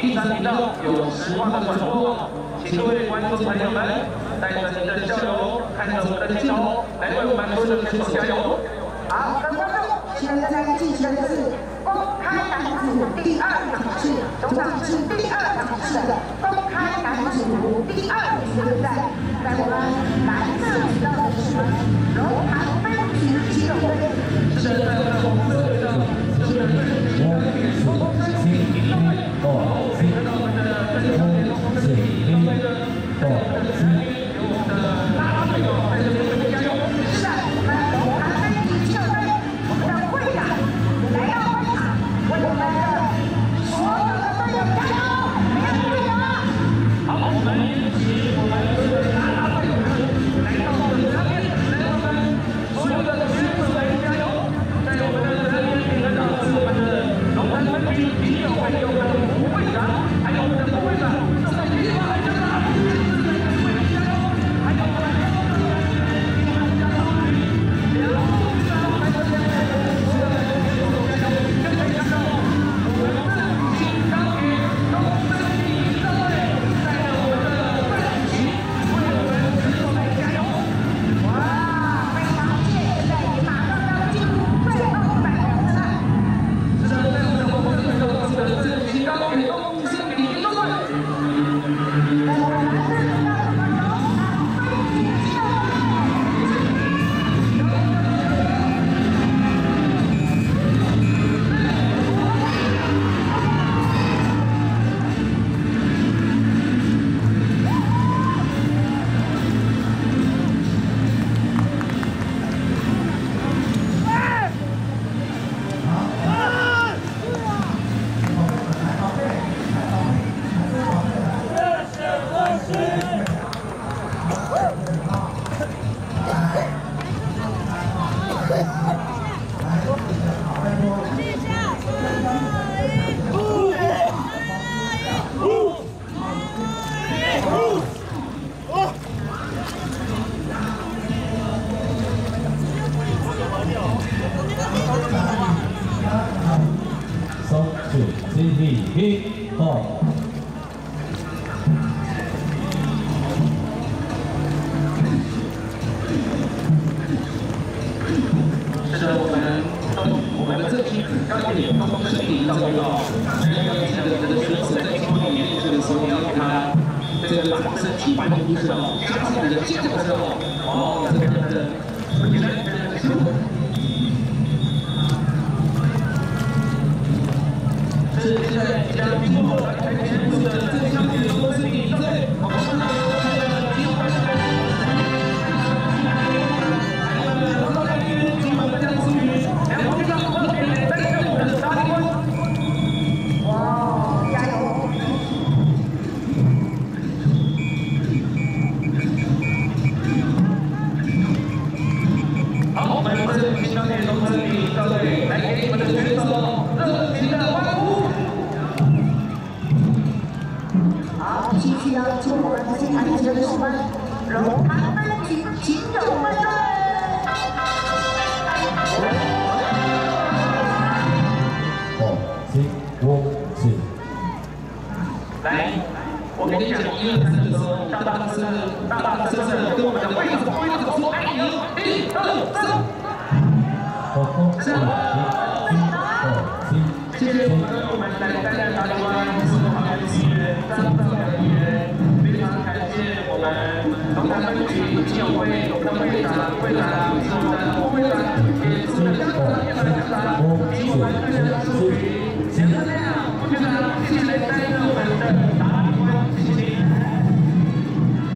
第3频道有实况的转播，请各位观众朋友们带着您的笑容，看着我们的镜头，来为我们所有的选手加油！ 好，各位观众，现在进行的是公开男子第2场次，总场是第2场次的公开男子第2组比赛，在我们蓝色频道的是龙潭分体肌肉队， 是在我们红色频道，是我们的红分体运动会，可以看到我们的分体红分体运动会的在我们的前面有我们的拉拉队友在这边为您加油。 是的，我们龙潭分体肌肉队，我们的会长来到会场，为我们的所有的队友加油，没有队友啊！ 好，我们一起，我们的拉拉队友们来到我们的前面，来我们所有的选手来加油，在我们的前面可以看到是我们的龙潭分体体育会有我们的副会长，还有我们的副会长，正在计划来加油，正在为您加油，还有我们的。谢谢。